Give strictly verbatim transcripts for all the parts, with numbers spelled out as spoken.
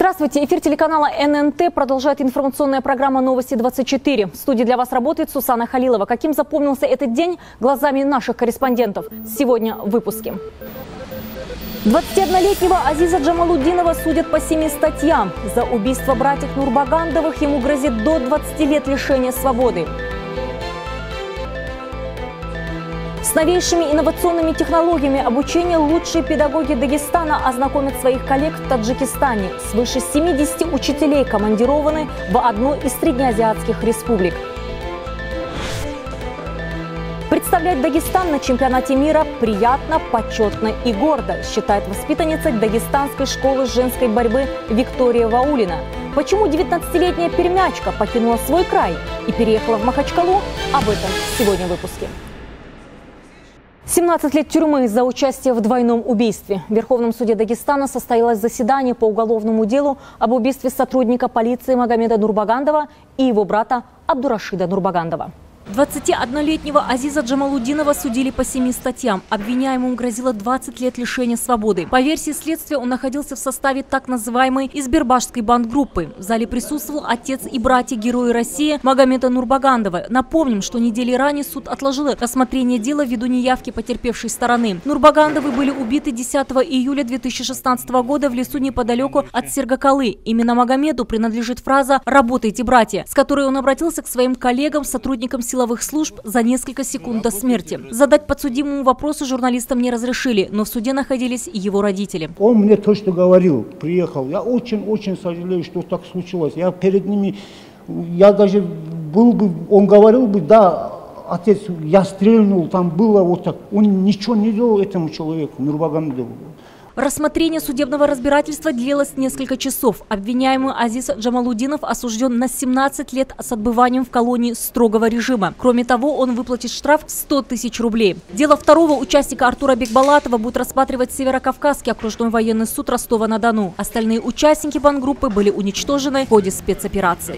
Здравствуйте! Эфир телеканала эн эн тэ продолжает информационная программа «Новости двадцать четыре». В студии для вас работает Сусана Халилова. Каким запомнился этот день глазами наших корреспондентов? Сегодня в выпуске. двадцатиоднолетнего Азиза Джамалудинова судят по семи статьям. За убийство братьев Нурбагандовых ему грозит до двадцати лет лишения свободы. С новейшими инновационными технологиями обучения лучшие педагоги Дагестана ознакомят своих коллег в Таджикистане. Свыше семидесяти учителей командированы в одну из среднеазиатских республик. Представлять Дагестан на чемпионате мира приятно, почетно и гордо, считает воспитанница Дагестанской школы женской борьбы Виктория Ваулина. Почему девятнадцатилетняя пермячка покинула свой край и переехала в Махачкалу? Об этом сегодня в выпуске. семнадцать лет тюрьмы за участие в двойном убийстве. В Верховном суде Дагестана состоялось заседание по уголовному делу об убийстве сотрудника полиции Магомеда Нурбагандова и его брата Абдурашида Нурбагандова. двадцатиоднолетнего Азиза Джамалудинова судили по семи статьям. Обвиняемому грозило двадцать лет лишения свободы. По версии следствия, он находился в составе так называемой избербашской бандгруппы. В зале присутствовал отец и братья Героя России Магомеда Нурбагандова. Напомним, что недели ранее суд отложил рассмотрение дела ввиду неявки потерпевшей стороны. Нурбагандовы были убиты десятого июля две тысячи шестнадцатого года в лесу неподалеку от Сергакалы. Именно Магомеду принадлежит фраза «Работайте, братья», с которой он обратился к своим коллегам, сотрудникам силовых служб за несколько секунд до смерти. Задать подсудимому вопросы журналистам не разрешили, но в суде находились его родители. Он мне то, что говорил, приехал. Я очень-очень сожалею, что так случилось. Я перед ними, я даже был бы, он говорил бы, да, отец, я стрельнул, там было вот так. Он ничего не делал этому человеку, Нурбагандову. Рассмотрение судебного разбирательства длилось несколько часов. Обвиняемый Азиз Джамалудинов осужден на семнадцать лет с отбыванием в колонии строгого режима. Кроме того, он выплатит штраф в сто тысяч рублей. Дело второго участника Артура Бекбалатова будет рассматривать Северокавказский окружной военный суд Ростова-на-Дону. Остальные участники бандгруппы были уничтожены в ходе спецоперации.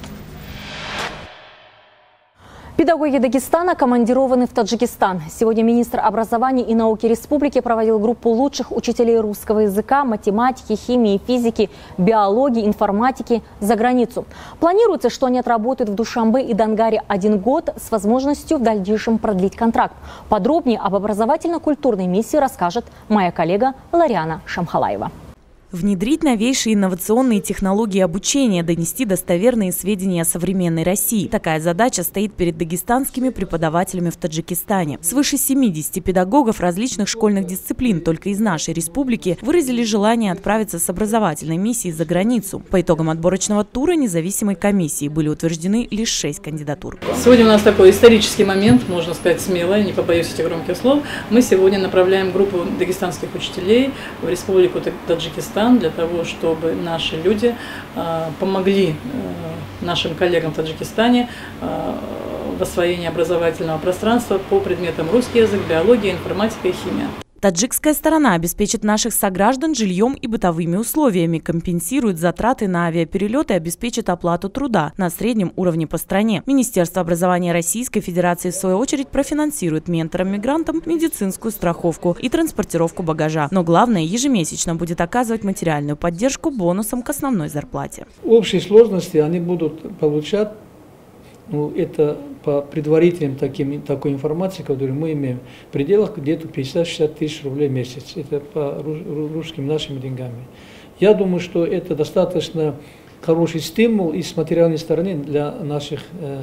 Педагоги Дагестана командированы в Таджикистан. Сегодня министр образования и науки республики проводил группу лучших учителей русского языка, математики, химии, физики, биологии, информатики за границу. Планируется, что они отработают в Душанбе и Донгаре один год с возможностью в дальнейшем продлить контракт. Подробнее об образовательно-культурной миссии расскажет моя коллега Лариана Шамхалаева. Внедрить новейшие инновационные технологии обучения, донести достоверные сведения о современной России. Такая задача стоит перед дагестанскими преподавателями в Таджикистане. Свыше семидесяти педагогов различных школьных дисциплин только из нашей республики выразили желание отправиться с образовательной миссией за границу. По итогам отборочного тура независимой комиссии были утверждены лишь шесть кандидатур. Сегодня у нас такой исторический момент, можно сказать смело, я не побоюсь этих громких слов. Мы сегодня направляем группу дагестанских учителей в республику Таджикистан, для того, чтобы наши люди э, помогли э, нашим коллегам в Таджикистане э, в освоении образовательного пространства по предметам русский язык, биология, информатика и химия. Таджикская сторона обеспечит наших сограждан жильем и бытовыми условиями, компенсирует затраты на авиаперелеты и обеспечит оплату труда на среднем уровне по стране. Министерство образования Российской Федерации, в свою очередь, профинансирует менторам-мигрантам медицинскую страховку и транспортировку багажа. Но главное, ежемесячно будет оказывать материальную поддержку бонусом к основной зарплате. В общей сложности они будут получать, ну, это по предварительным таким, такой информации, которую мы имеем, в пределах где-то пятьдесят-шестьдесят тысяч рублей в месяц. Это по русским нашими деньгами. Я думаю, что это достаточно хороший стимул и с материальной стороны для наших э,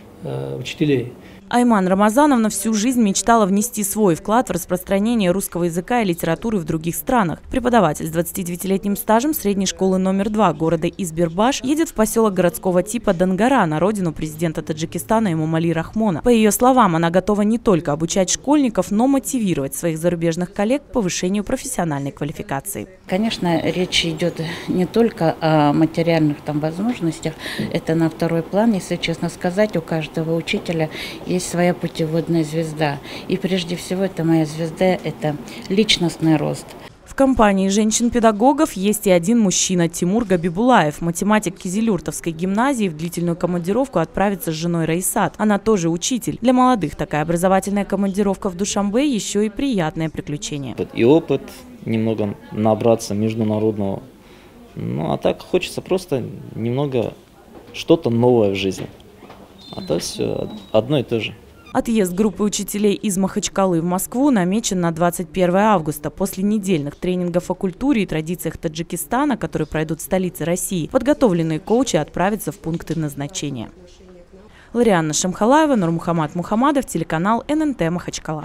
э, учителей. Айман Рамазановна всю жизнь мечтала внести свой вклад в распространение русского языка и литературы в других странах. Преподаватель с двадцатидевятилетним стажем средней школы номер два города Избербаш едет в поселок городского типа Донгара на родину президента Таджикистана Эмомали Рахмона. По ее словам, она готова не только обучать школьников, но мотивировать своих зарубежных коллег к повышению профессиональной квалификации. Конечно, речь идет не только о материальных там возможностях, это на второй план. Если честно сказать, у каждого учителя есть своя путеводная звезда. И прежде всего, это моя звезда, это личностный рост. В компании женщин-педагогов есть и один мужчина – Тимур Габибулаев. Математик Кизилюртовской гимназии в длительную командировку отправится с женой Раисат. Она тоже учитель. Для молодых такая образовательная командировка в Душанбе еще и приятное приключение. И опыт, немного набраться международного Ну, а так хочется просто немного что-то новое в жизни. А то все одно и то же. Отъезд группы учителей из Махачкалы в Москву намечен на двадцать первое августа. После недельных тренингов о культуре и традициях Таджикистана, которые пройдут в столице России, подготовленные коучи отправятся в пункты назначения. Ларианна Шамхалаева, Нурмухамад Мухамадов, телеканал эн эн тэ Махачкала.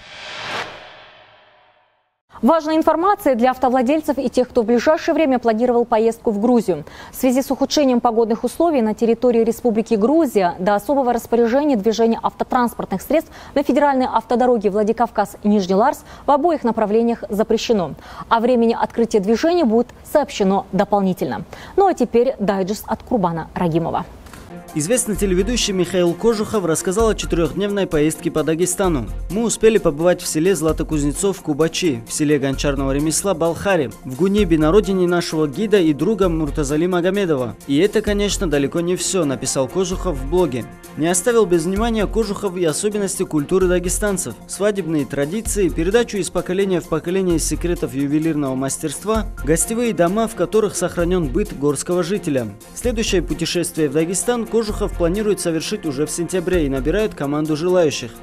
Важная информация для автовладельцев и тех, кто в ближайшее время планировал поездку в Грузию. В связи с ухудшением погодных условий на территории Республики Грузия до особого распоряжения движения автотранспортных средств на федеральной автодороге Владикавказ и Нижний Ларс в обоих направлениях запрещено. О времени открытия движения будет сообщено дополнительно. Ну а теперь дайджест от Курбана Рагимова. Известный телеведущий Михаил Кожухов рассказал о четырехдневной поездке по Дагестану. Мы успели побывать в селе Златокузнецов Кубачи, в селе гончарного ремесла Балхари, в Гунебе, на родине нашего гида и друга Муртазали Магомедова. И это, конечно, далеко не все, написал Кожухов в блоге. Не оставил без внимания Кожухов и особенности культуры дагестанцев, свадебные традиции, передачу из поколения в поколение секретов ювелирного мастерства, гостевые дома, в которых сохранен быт горского жителя. Следующее путешествие в Дагестан Кожухов планирует совершить уже в сентябре и набирает команду желающих.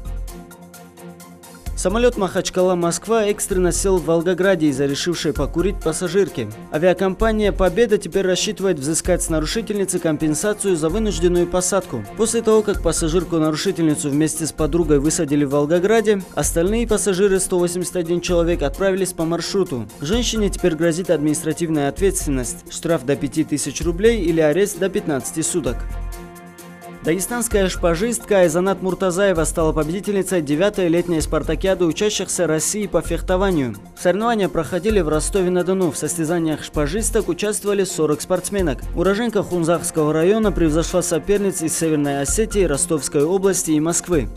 Самолет Махачкала-Москва экстренно сел в Волгограде из-за решившей покурить пассажирки. Авиакомпания «Победа» теперь рассчитывает взыскать с нарушительницы компенсацию за вынужденную посадку. После того, как пассажирку-нарушительницу вместе с подругой высадили в Волгограде, остальные пассажиры, сто восемьдесят один человек, отправились по маршруту. Женщине теперь грозит административная ответственность, штраф до пяти тысяч рублей или арест до пятнадцати суток. Дагестанская шпажистка Айзанат Муртазаева стала победительницей девятой летней спартакиады учащихся России по фехтованию. Соревнования проходили в Ростове-на-Дону. В состязаниях шпажисток участвовали сорок спортсменок. Уроженка Хунзахского района превзошла соперниц из Северной Осетии, Ростовской области и Москвы.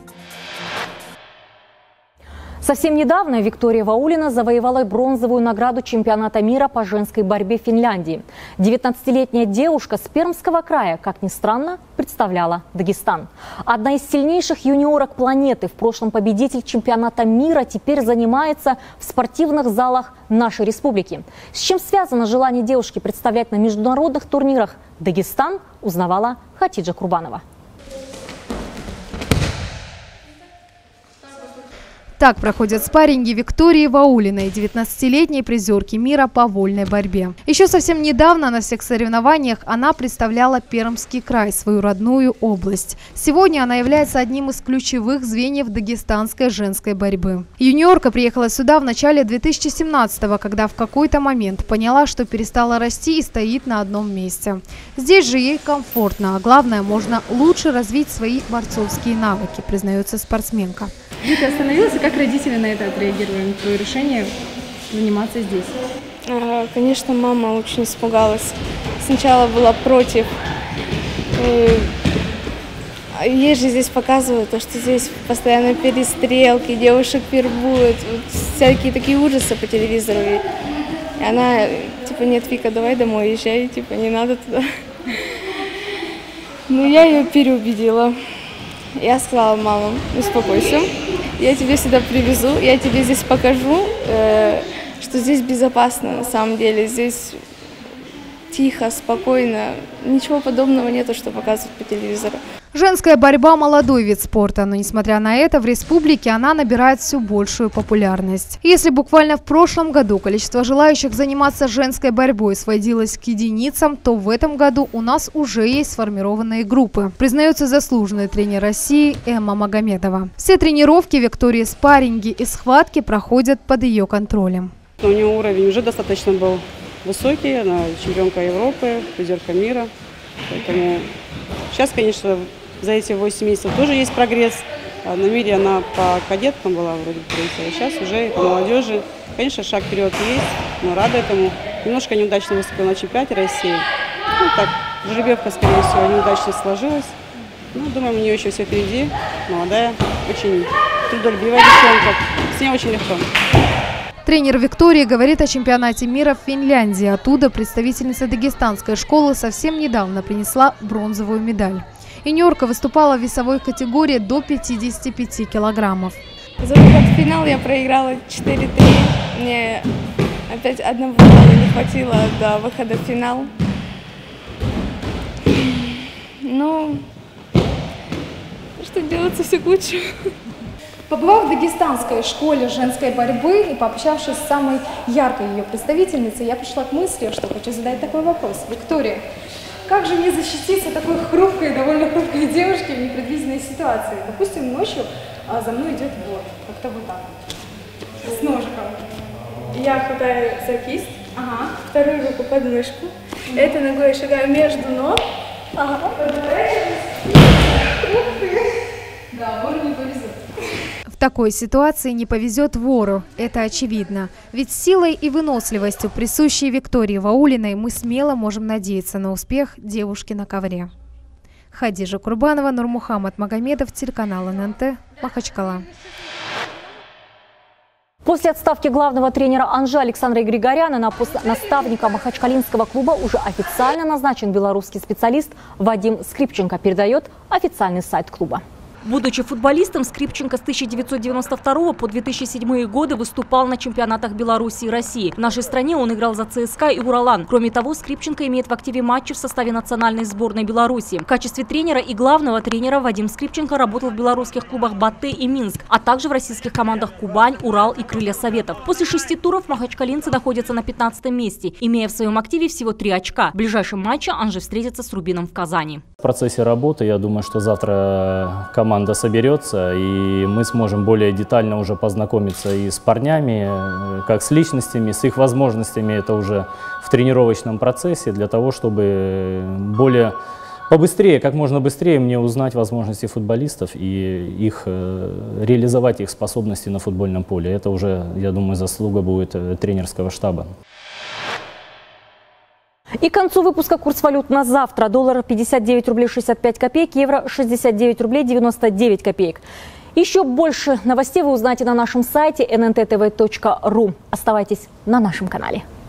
Совсем недавно Виктория Ваулина завоевала бронзовую награду чемпионата мира по женской борьбе в Финляндии. девятнадцатилетняя девушка с Пермского края, как ни странно, представляла Дагестан. Одна из сильнейших юниорок планеты, в прошлом победитель чемпионата мира, теперь занимается в спортивных залах нашей республики. С чем связано желание девушки представлять на международных турнирах Дагестан, узнавала Хатиджа Курбанова. Так проходят спарринги Виктории Ваулиной, девятнадцатилетней призерки мира по вольной борьбе. Еще совсем недавно на всех соревнованиях она представляла Пермский край, свою родную область. Сегодня она является одним из ключевых звеньев дагестанской женской борьбы. Юниорка приехала сюда в начале две тысячи семнадцатого, когда в какой-то момент поняла, что перестала расти и стоит на одном месте. Здесь же ей комфортно, а главное, можно лучше развить свои борцовские навыки, признается спортсменка. Где ты остановилась и как родители на это отреагировали, на твое решение заниматься здесь? А, конечно, мама очень испугалась. Сначала была против. Ей же здесь показывают, то, что здесь постоянно перестрелки, девушек вербуют, вот, всякие такие ужасы по телевизору. И она, типа, нет, Вика, давай домой езжай, типа, не надо туда. Ну, я ее переубедила. Я сказала: мама, успокойся, я тебя сюда привезу, я тебе здесь покажу, э, что здесь безопасно на самом деле, здесь тихо, спокойно, ничего подобного нету, что показывают по телевизору. Женская борьба – молодой вид спорта, но несмотря на это, в республике она набирает все большую популярность. Если буквально в прошлом году количество желающих заниматься женской борьбой сводилось к единицам, то в этом году у нас уже есть сформированные группы, признается заслуженный тренер России Эмма Магомедова. Все тренировки Виктории, спарринги и схватки проходят под ее контролем. У нее уровень уже достаточно был высокий, она чемпионка Европы, призерка мира, поэтому сейчас, конечно, за эти восемь месяцев тоже есть прогресс. На мире она по кадеткам была вроде третья, а сейчас уже и по молодежи. Конечно, шаг вперед есть, но рада этому. Немножко неудачно выступила на чемпионате России. Ну так, жеребьевка, скорее всего, неудачно сложилась. Ну, думаю, у нее еще все впереди. Молодая, очень трудолюбивая девчонка. С ней очень легко. Тренер Виктории говорит о чемпионате мира в Финляндии. Оттуда представительница дагестанской школы совсем недавно принесла бронзовую медаль. Юниорка выступала в весовой категории до пятидесяти пяти килограммов. За этот финал я проиграла четыре три. Мне Опять одного балла не хватило до выхода в финал. Ну, что делается, все к лучшему. Побывав в дагестанской школе женской борьбы и пообщавшись с самой яркой ее представительницей, я пришла к мысли, что хочу задать такой вопрос. Виктория, как же мне защититься такой хрупкой, довольно хрупкой девушке в непредвиденной ситуации? Допустим, ночью а за мной идет вор, как-то вот так, с ножиком. Я хватаю за кисть, ага. Вторую руку под мышку, mm-hmm. Этой ногой шагаю между ног. Ага. Да, вору не повезет. В такой ситуации не повезет вору, это очевидно. Ведь силой и выносливостью, присущей Виктории Ваулиной, мы смело можем надеяться на успех девушки на ковре. Хадижа Курбанова, Нурмухаммад Магомедов, телеканал эн эн тэ, Махачкала. После отставки главного тренера Анжи Александра Григоряна на пост наставника махачкалинского клуба уже официально назначен белорусский специалист Вадим Скрипченко, передает официальный сайт клуба. Будучи футболистом, Скрипченко с тысяча девятьсот девяносто второго по две тысячи седьмой годы выступал на чемпионатах Беларуси и России. В нашей стране он играл за ЦСКА и Уралан. Кроме того, Скрипченко имеет в активе матчи в составе национальной сборной Беларуси. В качестве тренера и главного тренера Вадим Скрипченко работал в белорусских клубах Батэ и Минск, а также в российских командах Кубань, Урал и Крылья Советов. После шести туров махачкалинцы находятся на пятнадцатом месте, имея в своем активе всего три очка. В ближайшем матче Анжи встретится с Рубином в Казани. В процессе работы, я думаю, что завтра команда соберется, и мы сможем более детально уже познакомиться и с парнями, как с личностями, с их возможностями. Это уже в тренировочном процессе, для того, чтобы более побыстрее, как можно быстрее мне узнать возможности футболистов и их, реализовать их способности на футбольном поле. Это уже, я думаю, заслуга будет тренерского штаба. И к концу выпуска курс валют на завтра. Доллар пятьдесят девять рублей шестьдесят пять копеек, евро шестьдесят девять рублей девяносто девять копеек. Еще больше новостей вы узнаете на нашем сайте эн эн тэ тэ вэ точка ру. Оставайтесь на нашем канале.